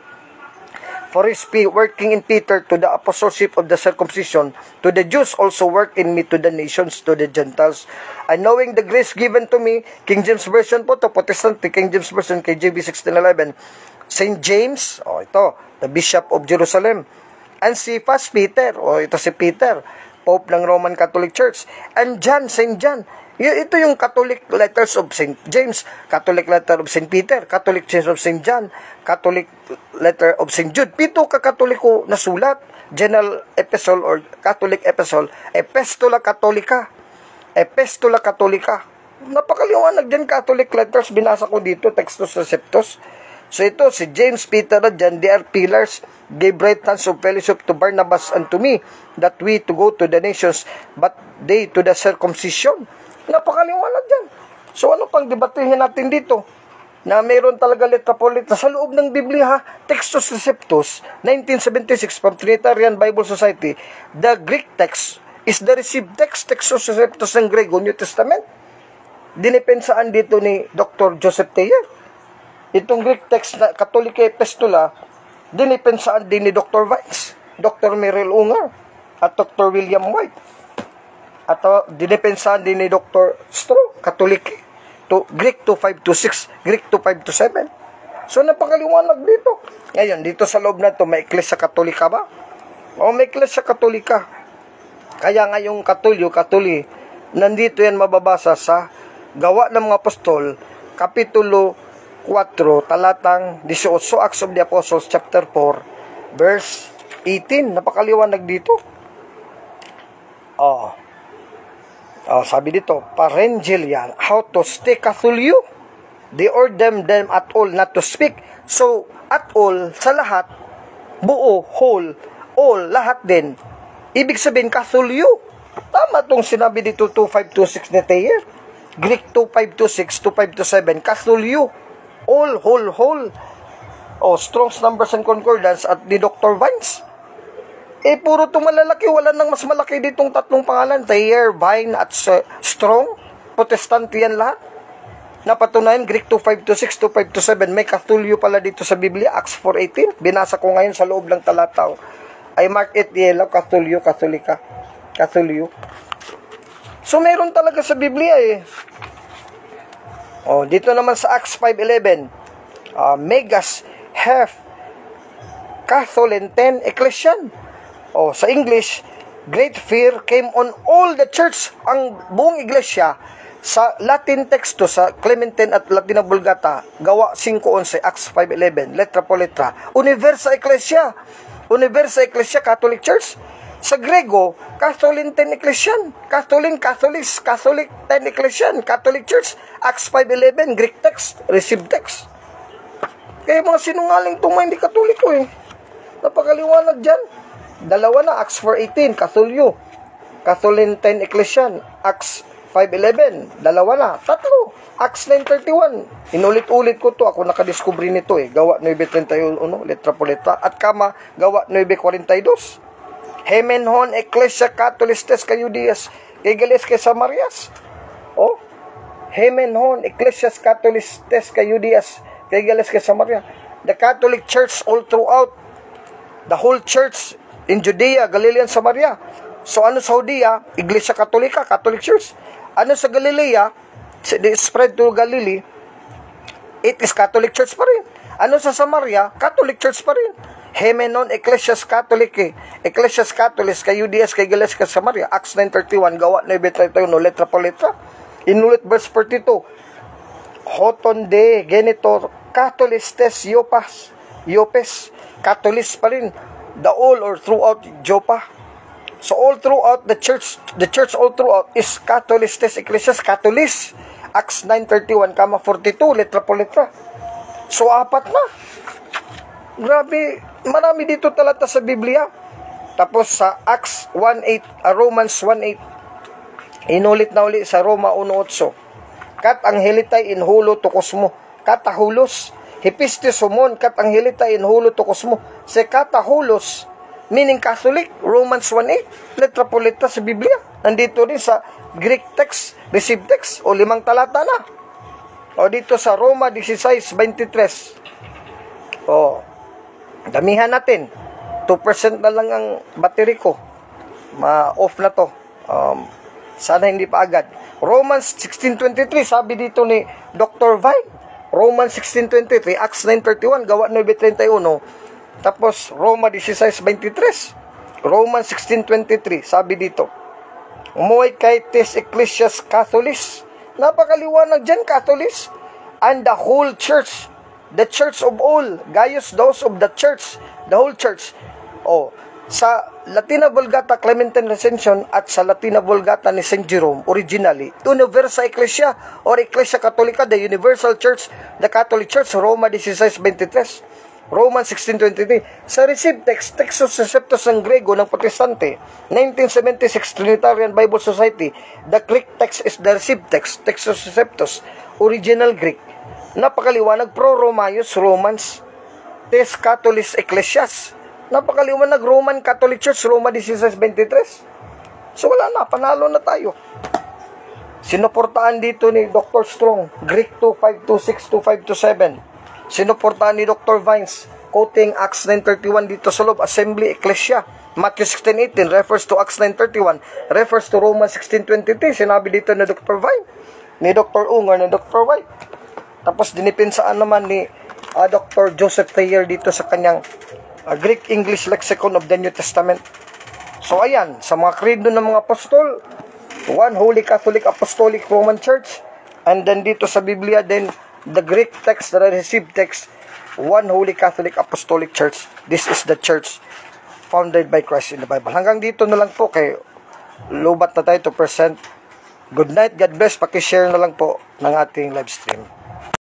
For his working in Peter to the apostleship of the circumcision, to the Jews also work in me to the nations, to the Gentiles. And knowing the grace given to me, King James Version po to, Protestant King James Version, KJV 1611, Saint James, ito, the Bishop of Jerusalem, and Cephas, Peter, ito si Peter, Pope ng Roman Catholic Church, and John, Saint John. Ito yung Catholic letters of St. James, Catholic letter of St. Peter, Catholic chains of St. John, Catholic letter of St. Jude. Pito ka-Katoliko na sulat, General Epistle or Catholic Epistle, Epistola Catholica, Epistola Catholica. Napakaliwanag din Catholic letters, binasa ko dito, Textus Receptus. So ito, si James, Peter, and John, they are pillars, gave right hands of fellowship to Barnabas and to me, that we to go to the nations, but they to the circumcision. Napakaliwanag dyan. So ano pang debatehin natin dito? Na mayroon talaga letra po letra sa loob ng Biblia, ha? Textus Receptus, 1976, from Trinitarian Bible Society. The Greek text is the received text, Textus Receptus ng Grego, New Testament. Dinipensaan dito ni Dr. Joseph Teyer. Itong Greek text na Catholica Epistola, dinipensaan din ni Dr. Vines, Dr. Merrill Unger, at Dr. William White. At dinepensahan din ni Dr. Stroh, Catholic, to Greek 2526, Greek 2527. So napakaliwanag dito. Ngayon, dito sa loob na ito, may Ecclesia Catholica ba? May Ecclesia Catholica. Kaya nga yung Katuli, nandito yan mababasa sa Gawa ng mga Apostol, Kapitulo 4, talatang 18, Acts of the Apostles, chapter 4, verse 18. Napakaliwanag dito. Sabi dito, Parengelian, how to stay Catholic. They ordained them at all not to speak. So, at all, sa lahat, buo, whole, all, lahat din. Ibig sabihin, Catholic. Tama itong sinabi dito, 2526 ni Teyer. Greek 2526, 2527, Catholic. All, whole. Strong's Numbers and Concordance at ni Dr. Vines. Puro itong malalaki, wala nang mas malaki ditong tatlong pangalan, Teyer, Vine, at Strong. Protestante yan lahat. Napatunayan, Greek 2526, 2527, may Catholic pala dito sa Biblia, Acts 4:18. Binasa ko ngayon sa loob ng talataw. I mark it yellow, Catholic, Catholica, Catholic. So, meron talaga sa Biblia dito naman sa Acts 5:11, Megas, Hef, Catholic, Ecclesian. Sa English, great fear came on all the church, ang buong iglesia. Sa Latin texto, sa Clementine at Latina Vulgata, Gawa 5:11, Acts 5:11, letra po letra, Universa Ecclesia, Catholic Church. Sa Grego, Catholic Ecclesian, Catholic 10 Ecclesian, Catholic Church, Acts 5:11, Greek text, received text. Kaya mga sinungaling itong mga hindi Katoliko Napakaliwanag dyan. Dalawa na, Acts 4:18, Catholic 10 Ecclesian, Acts 5:11, dalawa na, tatlo. Acts 9:31, inulit-ulit ko to, ako nakadiskubre nito Gawa 9:31, letra po letra, at kama, Gawa 9:42. Hemenhon Ecclesia Catholistes Kayudias, Kigales kay Samarias. Hemenhon Ecclesia Catholistes Kayudias, Kigales kay Samaria. The Catholic Church all throughout, the whole church in Judea, Galilee, and Samaria. So ano sa Judea? Iglesia Katolika, Catholic Church. Ano sa Galilea? The spread to Galilee, it is Catholic Church pa rin. Ano sa Samaria? Catholic Church pa rin. Hemenon Ecclesias Catholic, Ecclesias Catholis, Kayudias, Kigales, kay Samaria. Acts 9:31, Gawa 9:31, letra po letra. Inulit verse 42. Hoton de genitor Catholistes Iopes, Catholis pa rin. The all or throughout Joppa. So all throughout the church all throughout is Catholistes Ecclesias Catholis. Acts 9:31, 42, letra po letra. So apat na. Grabe, marami dito talata sa Biblia. Tapos sa Acts 1:8, Romans 1:8, inulit na uli sa Roma 1:8. Kat anghelitay inhulo tukos mo, katahulos, hipistis humon, kat anghelitay inhulo tukos mo. Se katahulos, meaning Catholic, Romans 1:8, letra po letra sa Biblia. Nandito rin sa Greek text, received text, 5 talata na. Dito sa Roma 16:23. Damihan natin. 2% na lang ang battery ko. Ma-off na to. Sana hindi pa agad. Romans 16:23, sabi dito ni Dr. Vine. Romans 16:23, Acts 9:31, Gawa 9:31. Tapos Roma 16:23. Romans 16:23, sabi dito, umuwi kay tes Ecclesias Catholis. Napakaliwanag dyan, Catholis. And the whole church, the church of all, Gaius, those of the church, the whole church. Sa Latina Vulgata Clementine Recension at sa Latina Vulgata ni St. Jerome, originally, Universa Ecclesia or Ecclesia Catholica, the Universal Church, the Catholic Church, Roma 16:23. Romans 16:23. Sa received text, Textus Receptus ng Grego ng Protestante, 1976 Trinitarian Bible Society, the Greek text is the received text, Textus Receptus, original Greek. Napakaliwanag, pro-Romaeus, Romans, tes Catholis Ecclesias. Napakaliwanag, Roman Catholic Church, Roma 16:23. So wala na, panalo na tayo. Sinuportaan dito ni Dr. Strong, Greek 2:5-6, 2:5-7. Sinuportahan ni Dr. Vines, quoting Acts 9:31 dito sa loob, Assembly Ecclesia. Matthew 16:18 refers to Acts 9:31, refers to Romans 16:23. Sinabi dito ni Dr. Vine, ni Dr. Unger, ni Dr. White. Tapos dinipinsaan naman ni Dr. Joseph Thayer dito sa kanyang Greek English Lexicon of the New Testament. So ayan, sa mga credo ng mga apostol, one Holy Catholic Apostolic Roman Church, and then dito sa Biblia din, the Greek text, the received text, one Holy Catholic Apostolic Church. This is the church founded by Christ in the Bible. Hanggang dito na lang po, kay lubat na tayo 2%. Good night, God bless. Pakishare na lang po ng ating live stream.